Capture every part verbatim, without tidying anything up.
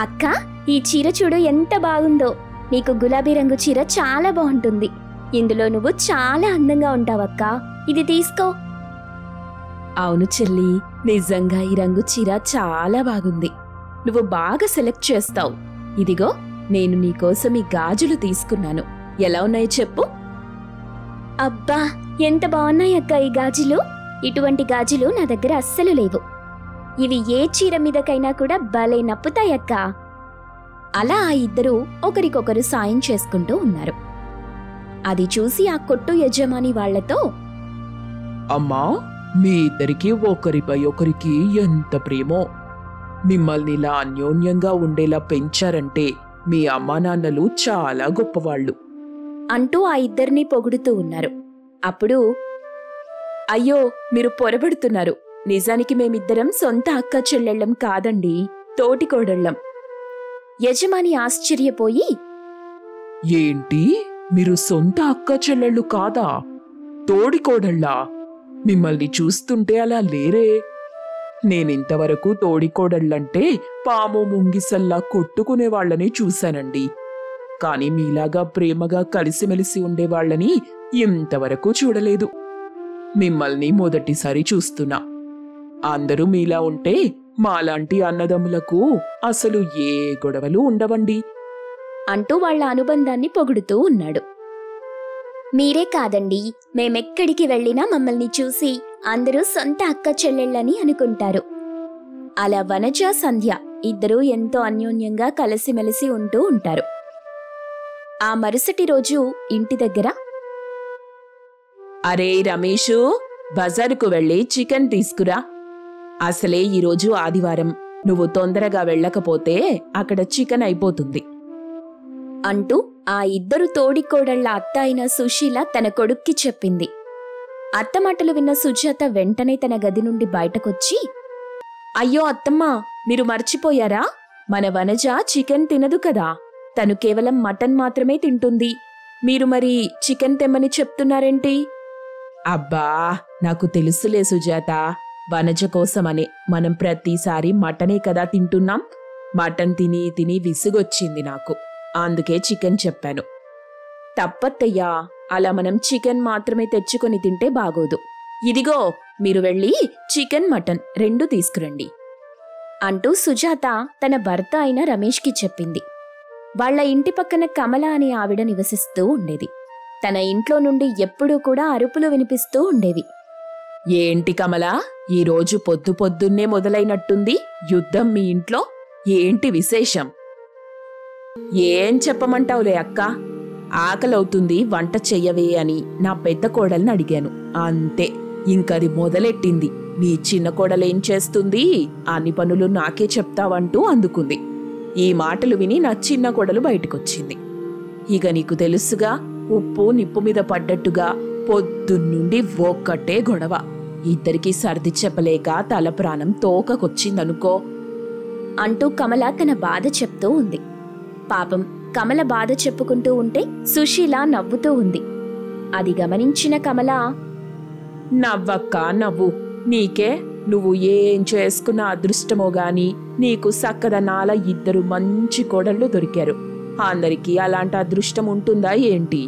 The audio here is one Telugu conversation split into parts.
అక్క, ఈ చీర చూడు ఎంత బాగుందో. నీకు గులాబీ రంగు చీర చాలా బాగుంటుంది. ఇందులో నువ్వు చాలా అందంగా ఉంటావక్క. ఇది తీసుకో. అవును చెల్లి, నిజంగా ఈ రంగు చీర చాలా బాగుంది. నువ్వు బాగా సెలెక్ట్ చేస్తావు. ఇదిగో, నేను నీకోసం ఈ గాజులు తీసుకున్నాను. ఎలా ఉన్నాయి చెప్పు? అబ్బా, ఎంత బాగున్నాయక్క ఈ గాజులు. ఇటువంటి గాజులు నా దగ్గర అస్సలు లేవు. ఇవి ఏ చీర మీదకైనా కూడా భలే నప్పుతాయక్క. అలా ఆ ఇద్దరూ ఒకరికొకరు సాయం చేసుకుంటూ ఉన్నారు. అది చూసి ఆ కొట్టు యజమాని వాళ్లతో, అమ్మా, మీ ఇద్దరికి ఒకరిపై ఒకరికి ఎంత ప్రేమో. మిమ్మల్ని ఇలా అన్యోన్యంగా ఉండేలా పెంచారంటే మీ అమ్మా నాన్నలు చాలా గొప్పవాళ్లు అంటూ ఆ ఇద్దరినీ పొగుడుతూ ఉన్నారు. అప్పుడు, అయ్యో, మీరు పొరబడుతున్నారు. నిజానికి మేమిద్దరం సొంత అక్క చెల్లెళ్ళం కాదండి, తోటికోడళ్ళం. యజమాని ఆశ్చర్యపోయి, ఏంటి, మీరు సొంత అక్క చెల్లెళ్ళు కాదా? తోడికోడళ్ళా? మిమ్మల్ని చూస్తుంటే అలా లేరే. నేనింతవరకు తోడికోడళ్ళంటే పాము ముంగిసల్లా కొట్టుకునే వాళ్ళని చూశానండి. కాని మీలాగా ప్రేమగా కలిసిమెలిసి ఉండేవాళ్లని ఇంతవరకు చూడలేదు. మిమ్మల్ని మొదటిసారి చూస్తున్నా. అందరూ మీలా ఉంటే మాలాంటి అన్నదమ్ములకు అసలు ఏ గొడవలు ఉండవండి అంటూ వాళ్ల అనుబంధాన్ని పొగుడుతూ ఉన్నాడు. మీరే కాదండి, మేమెక్కడికి వెళ్ళినా మమ్మల్ని చూసి అందరూ సొంత అక్క చెల్లెళ్ళని అనుకుంటారు. అలా వనజ, సంధ్య ఇద్దరూ ఎంతో అన్యోన్యంగా కలిసిమెలిసి ఉంటూ ఉంటారు. ఆ మరుసటి రోజు ఇంటి దగ్గర, అరే రమేషు, బజారుకు వెళ్ళి చికెన్ తీసుకురా. అసలే ఈరోజు ఆదివారం. నువ్వు తొందరగా వెళ్ళకపోతే అక్కడ చికెన్ అయిపోతుంది అంటూ ఆ ఇద్దరు తోడికోడళ్ల అత్త అయిన సుశీల తన కొడుక్కి చెప్పింది. అత్త మాటలు విన్న సుజాత వెంటనే తన గది నుండి బయటకొచ్చి, అయ్యో అత్తమ్మా, మీరు మర్చిపోయారా? మన వనజ చికెన్ తినదు కదా. తను కేవలం మటన్ మాత్రమే తింటుంది. మీరు మరి చికెన్ తెమ్మని చెప్తున్నారేంటి? అబ్బా, నాకు తెలుసులే సుజాత. వనజ కోసమనే మనం ప్రతిసారి మటనే కదా తింటున్నాం. మటన్ తిని తిని విసుగొచ్చింది నాకు. అందుకే చికెన్ చెప్పాను. తప్పత్తయ్యా, అలా మనం చికెన్ మాత్రమే తెచ్చుకొని తింటే బాగోదు. ఇదిగో, మీరు వెళ్ళి చికెన్, మటన్ రెండూ తీసుకురండి అంటూ సుజాత తన భర్త అయిన రమేష్కి చెప్పింది. వాళ్ల ఇంటి పక్కన కమల అనే ఆవిడ నివసిస్తూ ఉండేది. తన ఇంట్లో నుండి ఎప్పుడూ కూడా అరుపులు వినిపిస్తూ ఉండేవి. ఏంటి కమల, ఈరోజు పొద్దు పొద్దున్నే మొదలైనట్టుంది యుద్ధం మీ ఇంట్లో? ఏంటి విశేషం? ఏం చెప్పమంటావులే అక్క. ఆకలవుతుంది, వంట చెయ్యవే అని నా పెద్ద కోడల్ని అడిగాను. అంతే, ఇంకది మొదలెట్టింది. నీ చిన్న కోడలేం చేస్తుంది, అన్ని పనులు నాకే చెప్తావంటూ అందుకుంది. ఈ మాటలు విని నా చిన్న కోడలు బయటకొచ్చింది. ఇక నీకు తెలుసుగా, ఉప్పు నిప్పు మీద పడ్డట్టుగా పొద్దున్నుండి ఒక్కటే గొడవ. ఇద్దరికీ సర్ది చెప్పలేక తల ప్రాణం తోకకొచ్చిందనుకో అంటూ కమల తన బాధ చెప్తూ ఉంది. పాపం, కమల బాధ చెప్పుకుంటూ ఉంటే సుశీల నవ్వుతూ ఉంది. అది గమనించిన కమల, నవ్వక్క నవ్వు. నీకే, నువ్వు ఏం చేసుకున్న అదృష్టమో గాని నీకు సక్కదనాల ఇద్దరు మంచి కోడళ్ళు దొరికారు. అందరికీ అలాంటి అదృష్టం ఉంటుందా ఏంటి?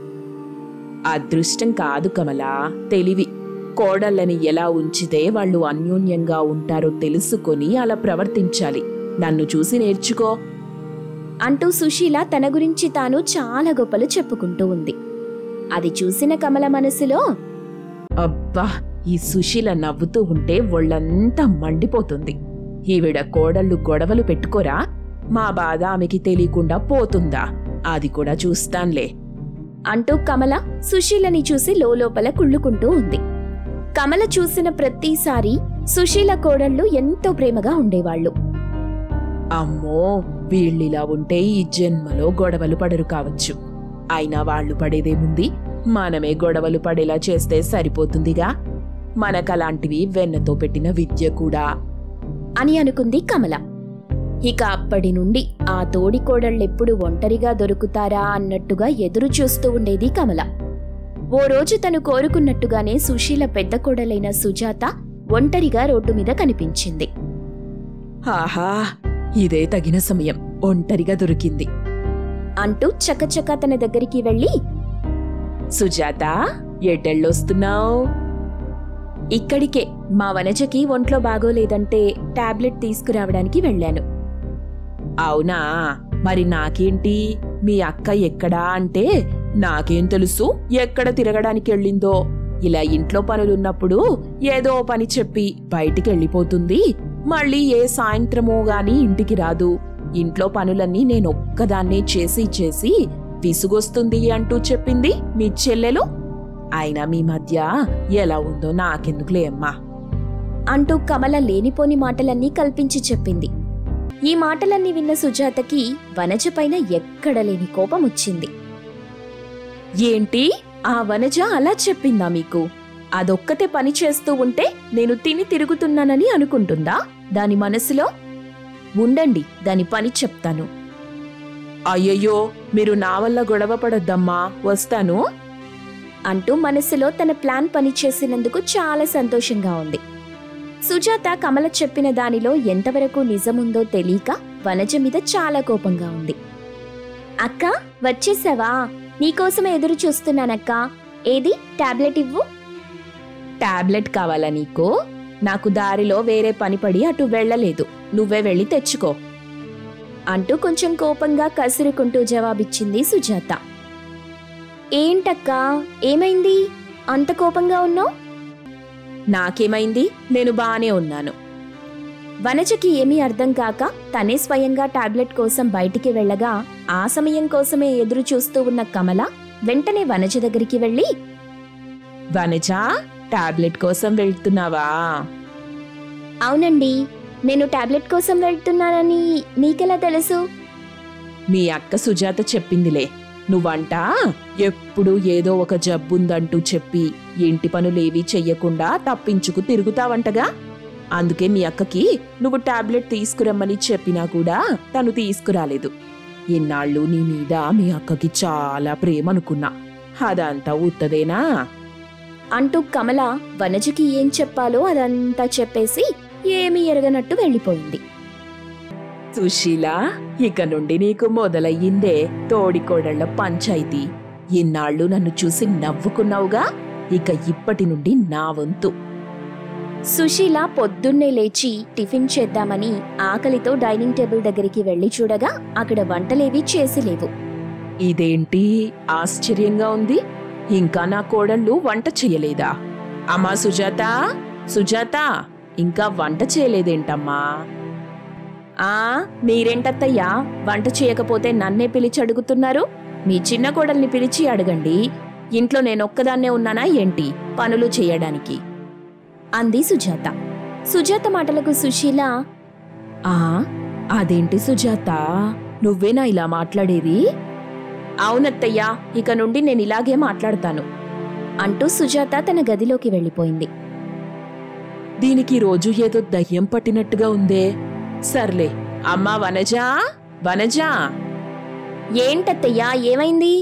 అదృష్టం కాదు కమలా, తెలివి. కోడళ్ళని ఎలా ఉంచితే వాళ్ళు అన్యోన్యంగా ఉంటారో తెలుసుకొని అలా ప్రవర్తించాలి. నన్ను చూసి నేర్చుకో అంటూ సుశీల తన గురించి తాను చాలా గొప్పలు చెప్పుకుంటూ ఉంది. అది చూసిన కమల మనసులో, అబ్బా, ఈ సుశీల నవ్వుతూ ఉంటే ఒళ్ళంతా మండిపోతుంది. ఈవిడ కోడళ్ళు గొడవలు పెట్టుకోరా, మా బాధ ఆమెకి తెలియకుండా పోతుందా? అది కూడా చూస్తాన్లే అంటూ కమల సుశీలని చూసి లోలోపల కుళ్ళుకుంటూ ఉంది. కమల చూసిన ప్రతిసారి సుశీల కోడళ్ళు ఎంతో ప్రేమగా ఉండేవాళ్లు. అమ్మో, వీళ్ళిలా ఉంటే ఈ జన్మలో గొడవలు పడరు కావచ్చు. అయినా వాళ్లు పడేదేముంది, మనమే గొడవలు పడేలా చేస్తే సరిపోతుందిగా. మనకలాంటివి వెన్నతో పెట్టిన విద్య కూడా అని అనుకుంది కమల. ఇక అప్పటి నుండి ఆ తోడికోడళ్ళెప్పుడు ఒంటరిగా దొరుకుతారా అన్నట్టుగా ఎదురు చూస్తూ ఉండేది కమల. ఓ రోజు తను కోరుకున్నట్టుగానే సుశీల పెద్ద కోడలైన సుజాత ఒంటరిగా రోడ్డు మీద కనిపించింది. ఆహా, ఇదే తగిన సమయం, ఒంటరిగా దొరికింది అంటూ చకచకా తన దగ్గరికి వెళ్ళి, సుజాత, ఎటెళ్ళొస్తున్నావు? ఇక్కడికే మా వనజకి ఒంట్లో బాగోలేదంటే టాబ్లెట్ తీసుకురావడానికి వెళ్ళాను. అవునా, మరి నాకేంటి? మీ అక్క ఎక్కడా అంటే నాకేం తెలుసు ఎక్కడ తిరగడానికి వెళ్ళిందో. ఇలా ఇంట్లో పనులున్నప్పుడు ఏదో పని చెప్పి బయటికి వెళ్ళిపోతుంది, మళ్ళీ ఏ సాయంత్రమో గాని ఇంటికి రాదు. ఇంట్లో పనులన్నీ నేనొక్కదాన్నే చేసి చేసి విసుగొస్తుంది అంటూ చెప్పింది మీ చెల్లెలు. అయినా మీ మధ్య ఎలా ఉందో నాకెందుకులే అమ్మా అంటూ కమల లేనిపోని మాటలన్నీ కల్పించి చెప్పింది. ఈ మాటలన్నీ విన్న సుజాతకి వనజపైన ఎక్కడలేని కోపం వచ్చింది. ఏంటి, ఆ వనజ అలా చెప్పిందా మీకు? అదొక్కతే పని చేస్తూ ఉంటే నేను తిని తిరుగుతున్నానని అనుకుంటుందా దాని మనసులో? ఉండండి, దాని పని చెప్తాను. అయ్యయ్యో, మీరు నా వల్ల గొడవ పడొద్దమ్మా, వస్తాను అంటూ మనసులో తన ప్లాన్ పనిచేసినందుకు చాలా సంతోషంగా ఉంది. సుజాత కమల చెప్పిన దానిలో ఎంతవరకు నిజముందో తెలియక వనజ మీద చాలా కోపంగా ఉంది. అక్క, వచ్చేసావా? నీకోసమే ఎదురు చూస్తున్నానక్కా. ఏది టాబ్లెట్ ఇవ్వు. టాబ్లెట్ కావాలా నీకు? నాకు దారిలో వేరే పని పడి అటు వెళ్లలేదు, నువ్వే వెళ్ళి తెచ్చుకో అంటూ కొంచెం కోపంగా కసురుకుంటూ జవాబిచ్చింది సుజాత. ఏంటక్కా, ఏమైంది? అంత కోపంగా ఉన్నావు? నాకేమైంది, నేను బానే ఉన్నాను. వనజకి ఏమీ అర్థం కాక తనే స్వయంగా టాబ్లెట్ కోసం బయటికి వెళ్ళగా ఆ సమయం కోసమే ఎదురు చూస్తూ ఉన్న కమల వెంటనే వనజ దగ్గరికి వెళ్ళి, వనజ, టాబ్లెట్ కోసం వెళ్తున్నావా? అవునండి, నేను టాబ్లెట్ కోసం వెళ్తున్నానని నీకెలా తెలుసు? మీ అక్క సుజాత చెప్పిందిలే. నువ్వంట ఎప్పుడు ఏదో ఒక జబ్బుందంటూ చెప్పి ఇంటి పనులేవీ చెయ్యకుండా తప్పించుకు తిరుగుతావంటగా. అందుకే మీ అక్కకి నువ్వు టాబ్లెట్ తీసుకురమ్మని చెప్పినా కూడా తను తీసుకురాలేదు. ఇన్నాళ్ళు నీ మీద మీ అక్కకి చాలా ప్రేమ అనుకున్నా, అదంతా ఉత్తదేనా? అంటూ కమల వనజకి ఏం చెప్పాలో అదంతా చెప్పేసి ఏమీ ఎరగనట్టు వెళ్ళిపోయింది. సుశీల, ఇక నుండి నీకు మొదలయ్యిందే తోడికోడళ్ల పంచాయితీ. ఇన్నాళ్ళు నన్ను చూసి నవ్వుకున్నావుగా, ఇక ఇప్పటి నుండి నా వంతు. సుశీల పొద్దున్నే లేచి టిఫిన్ చేద్దామని ఆకలితో డైనింగ్ టేబుల్ దగ్గరికి వెళ్లి చూడగా అక్కడ వంటలేవీ చేసిలేవు. ఇదేంటి ఆశ్చర్యంగా ఉంది, ఇంకా నా కోడళ్ళు వంట చేయలేదా? అమ్మా సుజాత, సుజాత, ఇంకా వంట చేయలేదేంటమ్మా? ఆ మీరేంటత్తయ్యా, వంట చేయకపోతే నన్నే పిలిచి అడుగుతున్నారు? మీ చిన్న కోడల్ని పిలిచి అడగండి. ఇంట్లో నేనొక్కదాన్నే ఉన్నానా ఏంటి పనులు చేయడానికి? అంది సుజాత. సుజాత మాటలకు సుశీల, ఆ అదేంటి సుజాత, నువ్వేనా ఇలా మాట్లాడేది? అవునత్తయ్యా, ఇక నుండి నేను ఇలాగే మాట్లాడతాను అంటూ సుజాత తన గదిలోకి వెళ్ళిపోయింది. దీనికి రోజు ఏదో దయ్యం పట్టినట్టుగా ఉందే. సర్లే, అమ్మా వనజా, వనజా. ఏంటత్తయ్యా, ఏమైంది?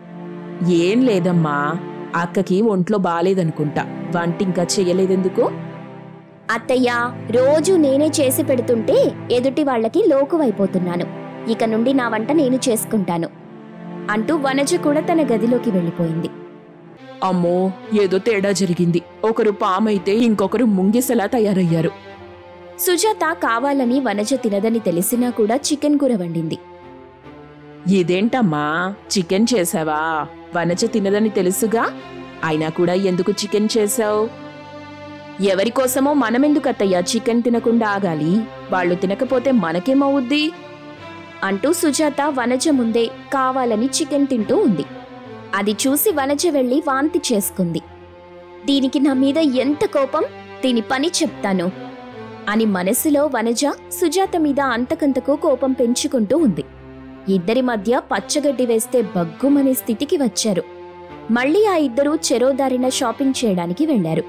ఏం లేదమ్మా, అక్కకి ఒంట్లో బాలేదనుకుంటా, వంటింకా చెయ్యలేదెందుకు? అత్తయ్యా, రోజు నేనే చేసి పెడుతుంటే ఎదుటి వాళ్లకి లోకువైపోతున్నాను. ఇక నుండి నా వంట నేను చేసుకుంటాను అంటూ వనజ కూడా తన గదిలోకి వెళ్ళిపోయింది. అమ్మో, ఏదో తేడా జరిగింది. ఒకరు పామైతే ఇంకొకరు ముంగిసలా తయారయ్యారు. సుజాత కావాలని వనజ తినదని తెలిసినా కూడా చికెన్ కూర వండింది. ఇదేంటమ్మా, చికెన్ చేసావా? వనజ తినదని తెలుసుగా, అయినా కూడా ఎందుకు చికెన్ చేశావు? ఎవరికోసమో మనమెందుకత్తయ్యా చికెన్ తినకుండా ఆగాలి? వాళ్లు తినకపోతే మనకేమవుద్ది అంటూ సుజాత వనజ ముందే కావాలని చికెన్ తింటూ ఉంది. అది చూసి వనజ వెళ్లి వాంతి చేసుకుంది. దీనికి నా మీద ఎంత కోపం, దీని పని చెప్తాను అని మనసులో వనజ సుజాత మీద అంతకంతకు కోపం పెంచుకుంటూ ఉంది. ఇద్దరి మధ్య పచ్చగడ్డి వేస్తే బగ్గుమనే స్థితికి వచ్చారు. మళ్లీ ఆ ఇద్దరూ చెరోదారిన షాపింగ్ చేయడానికి వెళ్లారు.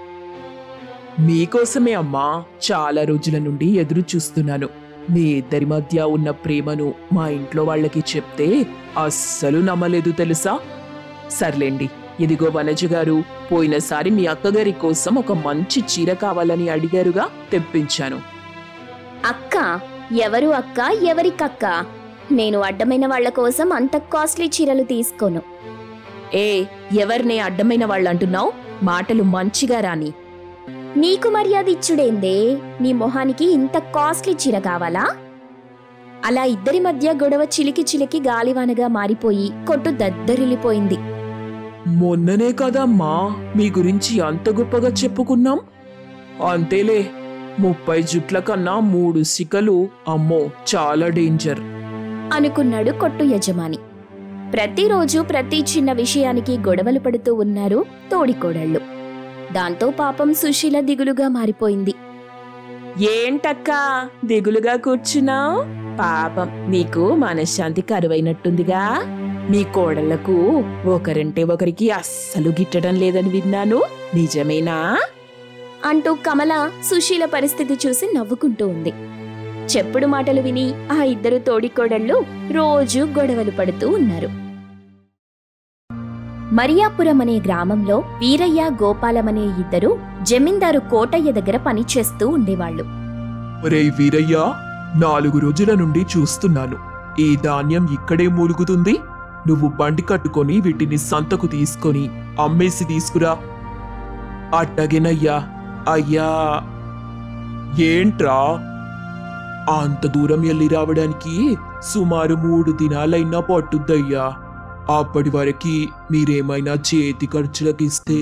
మీకోసమే అమ్మా చాలా రోజుల నుండి ఎదురు చూస్తున్నాను. మీ ఇద్దరి మధ్య ఉన్న ప్రేమను మా ఇంట్లో వాళ్ళకి చెప్తే అస్సలు నమ్మలేదు తెలుసా. సర్లేండి, ఇదిగో వనజ గారు, పోయినసారి మీ అక్కగారి కోసం ఒక మంచి చీర కావాలని అడిగారుగా, తెప్పించాను. అక్క, ఎవరు అక్క ఎవరికక్క? నేను అడ్డమైన వాళ్ల కోసం అంత కాస్ట్లీ చీరలు తీసుకోను. ఏ ఎవరినే అడ్డమైన వాళ్ళంటున్నావు? మాటలు మంచిగా రాని. నీకు మర్యాద ఇచ్చుడేందే? నీ మొహానికి ఇంత కాస్ట్లీ చీర కావాలా? అలా ఇద్దరి మధ్య గొడవ చిలికి చిలికి గాలివానగా మారిపోయి కొట్టు దద్దరిల్లిపోయింది. మొన్ననే కదమ్మా మీ గురించి అంత గొప్పగా చెప్పుకున్నాం. అంతేలే, ముప్పై జుట్ల కన్నా మూడు సికలు అమ్మో చాలా డేంజర్ అనుకున్నాడు కొట్టు యజమాని. ప్రతిరోజు ప్రతి చిన్న విషయానికి గొడవలు పడుతూ ఉన్నారు తోడికోడళ్ళు. దాంతో పాపం సుశీల దిగులుగా మారిపోయింది. ఏంటక్కా దిగులుగా కూర్చున్నావు? పాపం నీకు మనశ్శాంతి కరువైనట్టుందిగా. నీ కోడళ్లకు ఒకరంటే ఒకరికి అస్సలు గిట్టడం లేదని విన్నాను, నిజమేనా? అంటూ కమల సుశీల పరిస్థితి చూసి నవ్వుకుంటూ ఉంది. చెప్పుడు మాటలు విని ఆ ఇద్దరు తోడికోడళ్ళు రోజూ గొడవలు పడుతూ ఉన్నారు. మరియాపురం అనే గ్రామంలో వీరయ్య గోపాలమనే ఇద్దరు జమీందారు కోటయ్య దగ్గర పనిచేస్తూ ఉండేవాళ్లు. ఒరే వీరయ్య, నాలుగు రోజుల నుండి చూస్తున్నాను. ఈ ధాన్యం ఇక్కడే మూలుగుతుంది. నువ్వు బండి కట్టుకొని వీటిని సంతకు తీసుకొని అమ్మేసి తీసుకురా. అట్టగేనయ్యా. అయ్యా ఏంట్రా అంత దూరం వెళ్ళి రావడానికి? సుమారు మూడు దినాలైనా పట్టుద్దయ్యా. అప్పటి వరకు మీరేమైనా చేతి ఖర్చులకిస్తే.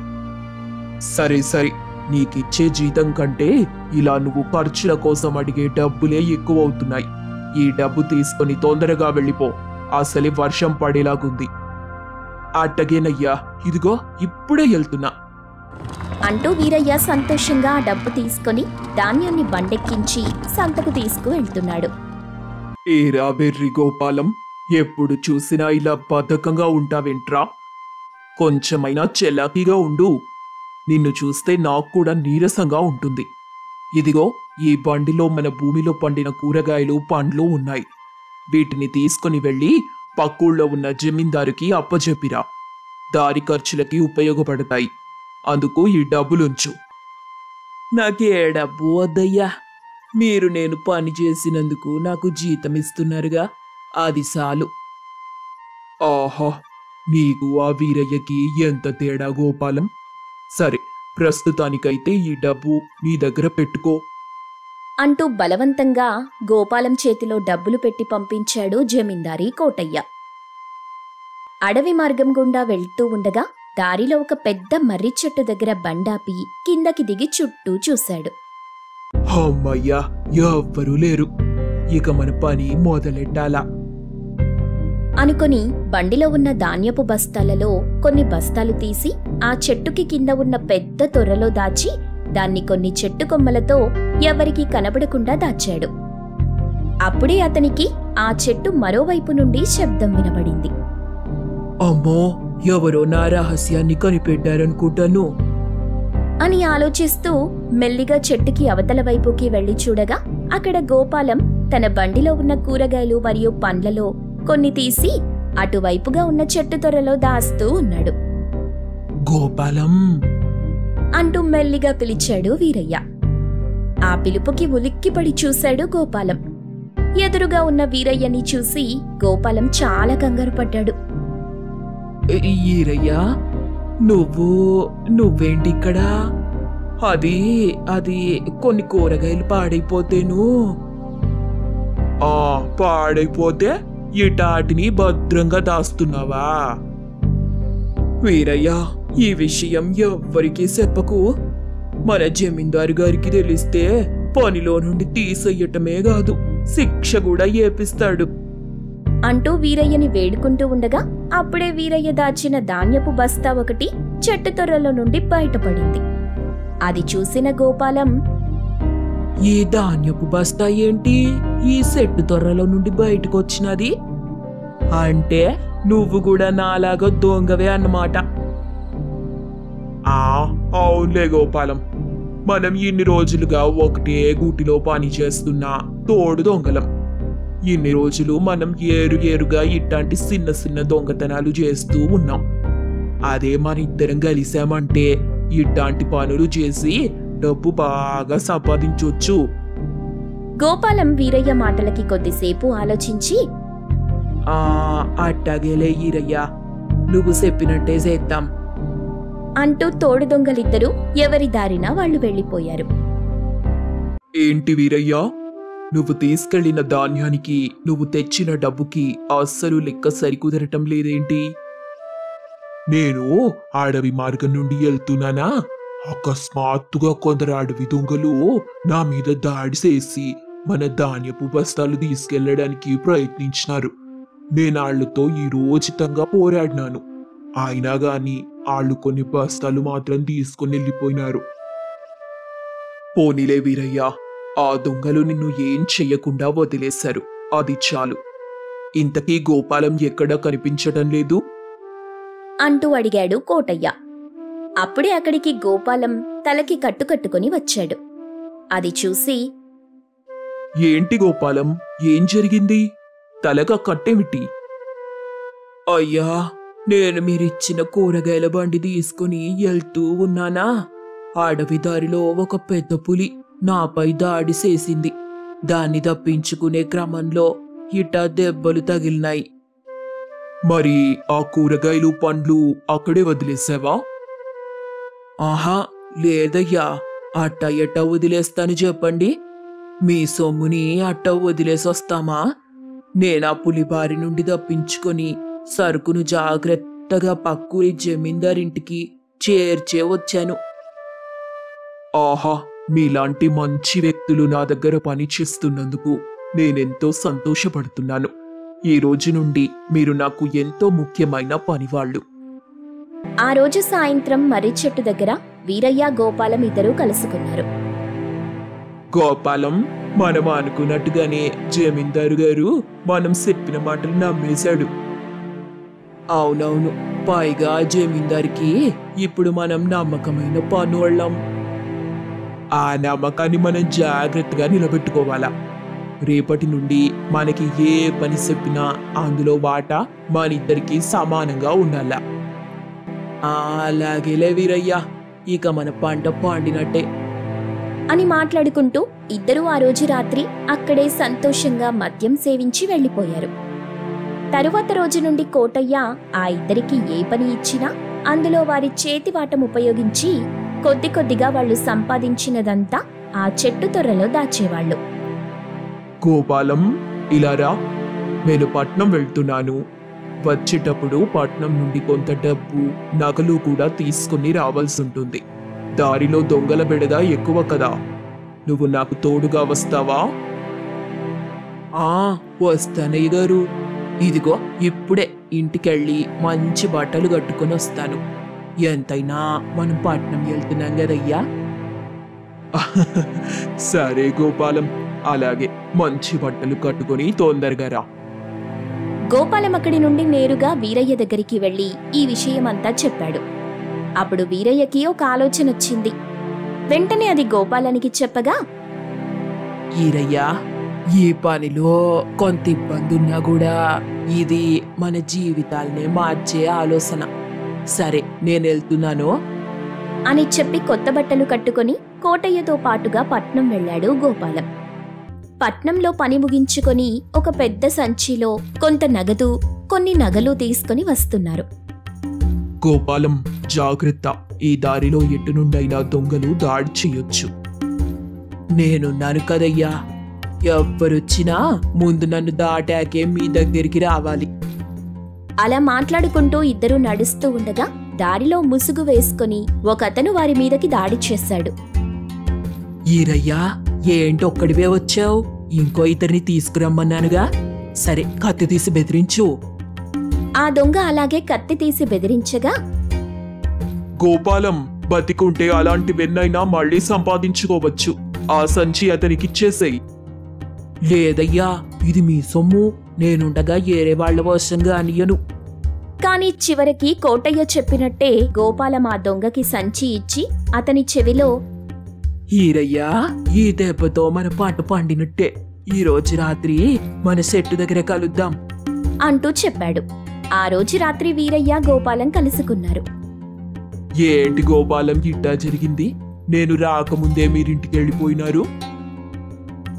సరే సరే, నీకిచ్చే జీతం కంటే ఇలా నువ్వు ఖర్చుల కోసం అడిగే డబ్బులే ఎక్కువ అవుతున్నాయి. ఈ డబ్బు తీసుకొని తొందరగా వెళ్ళిపో, అసలే వర్షం పడేలాగుంది. అట్టగేనయ్యా, ఇదిగో ఇప్పుడే వెళ్తున్నా అంటూ వీరయ్య సంతోషంగా ఆ డబ్బు తీసుకొని ధాన్యాన్ని బండెక్కించి సంతకు తీసుకువెళ్తున్నాడు. ఏరా బెర్రి గోపాలం, ఎప్పుడు చూసినా ఇలా బద్ధకంగా ఉంటావేంట్రా? కొంచెమైనా చెలాకీగా ఉండు. నిన్ను చూస్తే నాకు కూడా నీరసంగా ఉంటుంది. ఇదిగో ఈ బండిలో మన భూమిలో పండిన కూరగాయలు పండ్లు ఉన్నాయి. వీటిని తీసుకుని వెళ్ళి పక్కూళ్ళో ఉన్న జమీందారుకి అప్పచెప్పిరా. దారి ఖర్చులకి ఉపయోగపడతాయి. అందుకు ఈ డబ్బులుంచు. నాకే డబ్బు వద్దయ్యా. మీరు నేను పని చేసినందుకు నాకు జీతం ఇస్తున్నారుగా, అది చాలు. ఆహా, నీకు ఆ వీరయ్యకి ఎంత తేడా గోపాలం. సరే, ప్రస్తుతానికైతే ఈ డబ్బు నీ దగ్గర పెట్టుకో అంటూ బలవంతంగా గోపాలం చేతిలో డబ్బులు పెట్టి పంపించాడు జమీందారీ కోటయ్య. అడవి మార్గం గుండా వెళ్తూ ఉండగా దారిలో ఒక పెద్ద మర్రి చెట్టు దగ్గర బండాపి కిందకి దిగి చుట్టూ చూశాడు. అమ్మయ్యా, ఎవ్వరూ లేరు. ఇక మన పని మొదలెట్టాలా అనుకొని బండిలో ఉన్న ధాన్యపు బస్తాలలో కొన్ని బస్తాలు తీసి ఆ చెట్టుకి కింద ఉన్న పెద్ద తొర్రలో దాచి దాన్ని కొన్ని చెట్టు కొమ్మలతో ఎవరికీ కనబడకుండా దాచాడు. అప్పుడే అతనికి ఆ చెట్టు మరోవైపు నుండి శబ్దం వినబడింది. అమ్మో, ఎవరో నా రహస్యాన్ని కనిపెట్టారనుకుంటాను అని ఆలోచిస్తూ మెల్లిగా చెట్టుకి అవతల వైపుకి వెళ్లి చూడగా అక్కడ గోపాలం తన బండిలో ఉన్న కూరగాయలు మరియు పండ్లలో కొన్ని తీసి అటువైపుగా ఉన్న చెట్టు తొర్రలో దాస్తూ ఉన్నాడు. గోపాలం అంటూ మెల్లిగా పిలిచాడు వీరయ్య. ఆ పిలుపుకి ఉలిక్కిపడి చూశాడు గోపాలం. ఎదురుగా ఉన్న వీరయ్యని చూసి గోపాలం చాలా కంగారు పడ్డాడు. ఈరయ్యా, నువ్వు నువ్వేంటిక్కడా? అది అది కొన్ని కూరగాయలు పాడైపోతేను. ఆ పాడైపోతే ఇటాటిని భద్రంగా దాస్తున్నావా? వీరయ్యా, ఈ విషయం ఎవ్వరికీ చెప్పకు. మన జమీందారు గారికి తెలిస్తే పనిలో నుండి తీసేయటమే కాదు, శిక్ష కూడా ఏపిస్తాడు అంటూ వీరయ్యని వేడుకుంటూ ఉండగా అప్పుడే వీరయ్య దాచిన ధాన్యపు బస్తా ఒకటి చెట్టు తొర్రలో నుండి బయటపడింది. అది చూసిన గోపాలం, ఈ ధాన్యపు బస్తా ఏంటి ఈ చెట్టు తొర్రలో నుండి బయటకొచ్చినది? అంటే నువ్వు కూడా నాలాగా దొంగవే అన్నమాట. ఆ అవునులే గోపాలం, మనం ఇన్ని రోజులుగా ఒకటే గూటిలో పని చేస్తున్నా తోడు దొంగలం. ఇన్ని రోజులు మనం ఏరు ఏరుగా ఇట్లాంటి చిన్న చిన్న దొంగతనాలు చేస్తూ ఉన్నాం. అదే మన ఇద్దరం కలిసామంటే ఇట్లాంటి పనులు చేసి డబ్బు బాగా సంపాదించొచ్చు. గోపాలం వీరయ్య మాటలకి కొద్దిసేపు ఆలోచించి, ఆ అట్టాగేలే ఈరయ్యా, నువ్వు చెప్పినట్టే చేద్దాం అంటూ తోడు దొంగలిద్దరూ ఎవరి దారిన వాళ్ళు వెళ్ళిపోయారు. ఏంటి వీరయ్యా, నువ్వు తీసుకెళ్లిన ధాన్యానికి నువ్వు తెచ్చిన డబ్బుకి అస్సలు లెక్క సరికుదరటం లేదేంటి? నేను అడవి మార్గం నుండి వెళ్తున్నానా, అకస్మాత్తుగా కొందరు అడవి దొంగలు నా మీద దాడి చేసి మన ధాన్యపు బస్తాలు తీసుకెళ్లడానికి ప్రయత్నించినారు. నేను వాళ్లతో ఈ రోజుతంగా పోరాడినాను. అయినా గాని వాళ్ళు కొన్ని బస్తాలు మాత్రం తీసుకుని వెళ్ళిపోయినారు. పోనీలే వీరయ్యా, ఆ దొంగలు నిన్ను ఏం చెయ్యకుండా వదిలేశారు, అది చాలు. ఇంతకీ గోపాలం ఎక్కడా కనిపించటం లేదు అంటూ అడిగాడు కోటయ్య. అప్పుడే అక్కడికి గోపాలం తలకి కట్టుకట్టుకుని వచ్చాడు. అది చూసి, ఏంటి గోపాలం, ఏం జరిగింది? తలగా కట్టేమిటి? అయ్యా, నేను మీరిచ్చిన కూరగాయల బండి తీసుకుని వెళ్తూ ఉన్నానా, అడవి దారిలో ఒక పెద్ద పులి నాపై దాడి చేసింది. దాన్ని తప్పించుకునే క్రమంలో ఇటా దెబ్బలు తగిలినాయి. మరి ఆ కూరగాయలు పండ్లు అక్కడే వదిలేసావా? ఆహా లేదయ్యా, అట్ట ఎట్ట వదిలేస్తాను చెప్పండి? మీ సొమ్ముని అట్ట వదిలేసొస్తామా? నేనా పులి బారి నుండి తప్పించుకొని సరుకును జాగ్రత్తగా పక్కూరి జమీందారింటికి చేర్చే వచ్చాను. ఆహా, మీలాంటి మంచి వ్యక్తులు నా దగ్గర పనిచేస్తున్నందుకు నేనెంతో సంతోషపడుతున్నాను. ఈ రోజు నుండి మీరు నాకు ఎంతో ముఖ్యమైన పనివాళ్లు. ఆ రోజు సాయంత్రం మర్రి చెట్టు దగ్గర వీరయ్య గోపాలం ఇద్దరూ కలుసుకున్నారు. గోపాలం, మనం అనుకున్నట్టుగానే జమీందారు గారు మనం చెప్పిన మాటలు నమ్మేశాడు. అవునవును, పైగా జమీందారికి ఇప్పుడు మనం నమ్మకమైన పనోళ్ళం. ఆ నమ్మకాన్ని మనం జాగ్రత్తగా నిలబెట్టుకోవాలా. రేపటి నుండి మనకి ఏ పని చెప్పినా అందులో వాటా మనిద్దరికి సమానంగా ఉండాలా. అలాగేలే వీరయ్యా, ఇక మన పంట పండినట్టే అని మాట్లాడుకుంటూ ఇద్దరూ ఆ రోజు రాత్రి అక్కడే సంతోషంగా మద్యం సేవించి వెళ్లిపోయారు. తరువాత రోజు నుండి కోటయ్య ఆ ఇద్దరికి ఏ పని ఇచ్చినా అందులో వారి చేతివాటం ఉపయోగించి కొద్ది కొద్దిగా వాళ్లు సంపాదించినదంతా ఆ చెట్టు తొర్రలో దాచేవాళ్లు. గోపాలం, ఇలారా, నేను పట్నం వెళ్తున్నాను. వచ్చేటప్పుడు పట్నం నుండి కొంత డబ్బు, నగలు కూడా తీసుకుని రావాల్సి ఉంటుంది. దారిలో దొంగల బెడద ఎక్కువ కదా, నువ్వు నాకు తోడుగా వస్తావా? ఆ వస్తానయ్య గారు. ఇదిగో ఇప్పుడే ఇంటికెళ్ళి మంచి బట్టలు కట్టుకుని వస్తాను. ఎంతైనా మనం పట్నం వెళ్తున్నాం కదయ్యా. సరే గోపాలం, అలాగే మంచి బట్టలు కట్టుకుని తొందరగా రా. గోపాలం అక్కడి నుండి నేరుగా వీరయ్య దగ్గరికి వెళ్లి ఈ విషయమంతా చెప్పాడు. అప్పుడు వీరయ్యకి ఒక ఆలోచన వచ్చింది. వెంటనే అది గోపాలానికి చెప్పగా, ఈరయ్యా, ఈ పనిలో కొంత ఇబ్బంది ఉన్నా కూడా ఇది మన జీవితాలనే మార్చే ఆలోచన. సరే, నేను వెళ్తున్నాను అని చెప్పి కొత్త బట్టలు కట్టుకుని కోటయ్యతో పాటుగా పట్నం వెళ్లాడు గోపాలం. పట్నంలో పని ముగించుకొని ఒక పెద్ద సంచిలో కొంత నగదు, కొన్ని నగలు తీసుకుని వస్తున్నారు. గోపాలం, జాగ్రత్త, ఈ దారిలో ఎటు నుండైనా దొంగలు దాడి చెయ్యొచ్చు. నేనున్నాను కదయ్యా, ఎవ్వరొచ్చినా ముందు నన్ను దాటాకే మీ దగ్గరికి రావాలి. అలా మాట్లాడుకుంటూ ఇద్దరూ నడుస్తూ ఉండగా దారిలో ముసుగు వేసుకుని ఒకతను వారి మీదకి దాడి చేశాడు. ఈరయ్యా, ఏంటొక్కడివే వచ్చావు? ఇంకో ఇతరిని తీసుకురమ్మన్నానుగా. సరే, కత్తి తీసి బెదిరించు. ఆ దొంగ అలాగే కత్తి తీసి బెదిరించగా, గోపాలం, బతికుంటే అలాంటివెన్నైనా మళ్ళీ సంపాదించుకోవచ్చు. ఆ సంచి అతనికిచ్చేసేయి. లేదయ్యా, ఇది మీ సొమ్ము, నేనుండగా ఏరే వాళ్ల వశంగా అనియను. కాని చివరికి కోటయ్య చెప్పినట్టే గోపాలం ఆ దొంగకి సంచి ఇచ్చి అతని చెవిలో, ఈరయ్యా, ఈ దెబ్బతో మన పంట పండినట్టే. ఈ రోజు రాత్రి మన చెట్టు దగ్గర కలుద్దాం అంటూ చెప్పాడు. ఆ రోజు రాత్రి వీరయ్య గోపాలం కలుసుకున్నారు. ఏంటి గోపాలం, ఇట్టా జరిగింది? నేను రాకముందే మీరింటికి వెళ్ళిపోయినారు?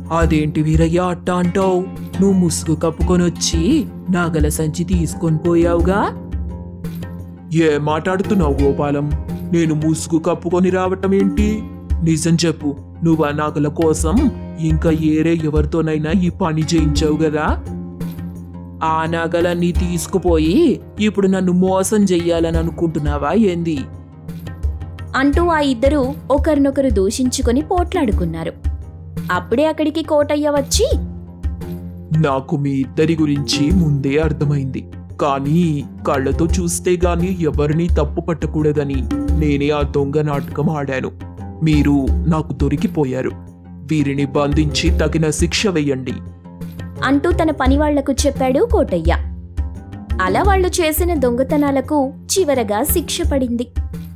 అదేంటి వీరయ్య అట్ట అంటావు? నువ్వు ముసుగు కప్పుకొనొచ్చి నగల సంచి తీసుకొని పోయావుగా. ఏ మాట్లాడుతున్నావు గోపాలం? నేను ముసుగు కప్పుకొని రావటం ఏంటి? నిజం చెప్పు, నువ్వు ఆ నగల కోసం ఇంకా ఏరే ఎవరితోనైనా ఈ పని చేయించావు కదా? ఆ నగలన్నీ తీసుకుపోయి ఇప్పుడు నన్ను మోసం చెయ్యాలని అనుకుంటున్నావా ఏంది? అంటూ ఆ ఇద్దరు ఒకరినొకరు దూషించుకొని పోట్లాడుకున్నారు. అప్పుడే అక్కడికి కోటయ్య వచ్చి, నాకు మీ ఇద్దరి గురించి ముందే అర్థమైంది, కానీ కళ్ళతో చూస్తే గాని ఎవరినీ తప్పు పట్టకూడదని నేనే ఆ దొంగ నాటకం ఆడాను. మీరు నాకు దొరికిపోయారు. వీరిని బంధించి తగిన శిక్ష వెయ్యండి అంటూ తన పనివాళ్లకు చెప్పాడు కోటయ్య. అలా వాళ్ళు చేసిన దొంగతనాలకు చివరగా శిక్ష పడింది.